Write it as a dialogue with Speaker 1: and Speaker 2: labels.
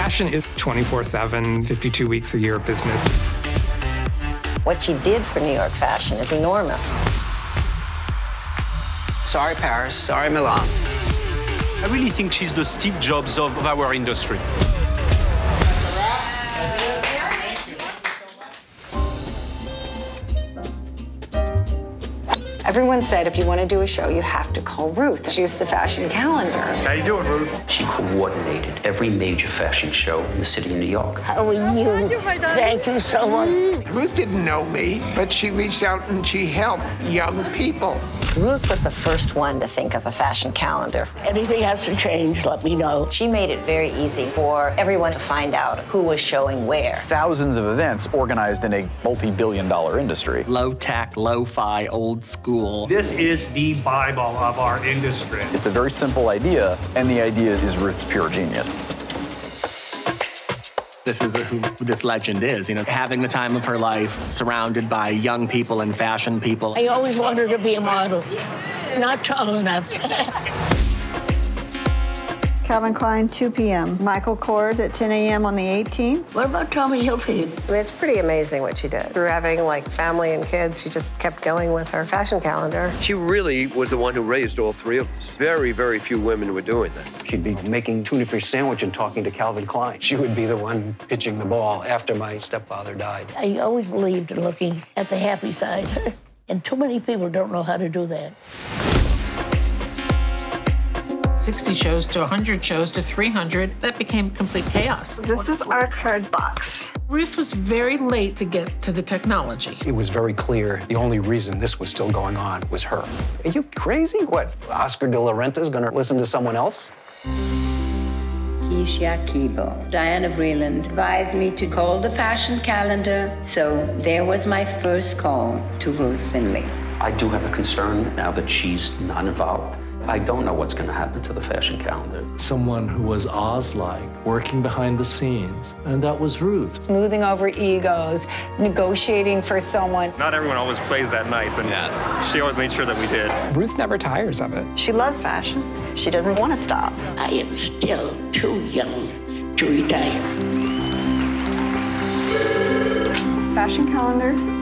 Speaker 1: Fashion is 24/7, 52 weeks a year business.
Speaker 2: What she did for New York fashion is enormous.
Speaker 3: Sorry, Paris. Sorry, Milan.
Speaker 4: I really think she's the Steve Jobs of our industry.
Speaker 5: Everyone said if you want to do a show, you have to call Ruth. She's the fashion calendar.
Speaker 6: How you doing, Ruth?
Speaker 3: She coordinated every major fashion show in the city of New York.
Speaker 7: How are you? Thank you so much.
Speaker 8: Ruth didn't know me, but she reached out and she helped young people.
Speaker 2: Ruth was the first one to think of a fashion calendar.
Speaker 7: Anything has to change, let me know.
Speaker 2: She made it very easy for everyone to find out who was showing where.
Speaker 9: Thousands of events organized in a multi-billion-dollar industry.
Speaker 10: Low-tech, lo-fi, old school.
Speaker 6: This is the Bible of our industry.
Speaker 9: It's a very simple idea, and the idea is Ruth's pure genius.
Speaker 10: This is who this legend is, you know, having the time of her life, surrounded by young people and fashion people.
Speaker 7: I always wanted to be a model. Not tall enough.
Speaker 11: Calvin Klein, 2 p.m. Michael Kors at 10 a.m. on the 18th.
Speaker 7: What about Tommy Hilfiger?
Speaker 2: I mean, it's pretty amazing what she did. Through having, like, family and kids, she just kept going with her fashion calendar.
Speaker 12: She really was the one who raised all three of us. Very, very few women were doing that.
Speaker 3: She'd be making tuna fish sandwich and talking to Calvin Klein.
Speaker 13: She would be the one pitching the ball after my stepfather died.
Speaker 7: I always believed in looking at the happy side. And too many people don't know how to do that.
Speaker 14: 60 shows to 100 shows to 300, that became complete chaos.
Speaker 11: This is our card box.
Speaker 14: Ruth was very late to get to the technology.
Speaker 13: It was very clear the only reason this was still going on was her. Are you crazy? What, Oscar de la Renta's gonna listen to someone else?
Speaker 15: Keisha Keeble, Diana Vreeland advised me to call the fashion calendar, so there was my first call to Ruth Finley.
Speaker 3: I do have a concern now that she's not involved. I don't know what's going to happen to the fashion calendar.
Speaker 16: Someone who was Oz-like, working behind the scenes, and that was Ruth.
Speaker 5: Smoothing over egos, negotiating for someone.
Speaker 4: Not everyone always plays that nice, and she always made sure that we did.
Speaker 1: Ruth never tires of it.
Speaker 11: She loves fashion. She doesn't want to stop.
Speaker 7: I am still too young to retire.
Speaker 11: Fashion calendar